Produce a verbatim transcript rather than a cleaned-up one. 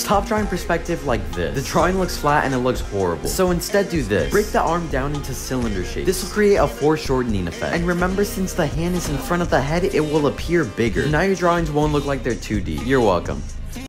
Stop drawing perspective like this. The drawing looks flat and it looks horrible. So instead do this. Break the arm down into cylinder shape. This will create a foreshortening effect. And remember, since the hand is in front of the head, it will appear bigger. Now your drawings won't look like they're two D. You're welcome.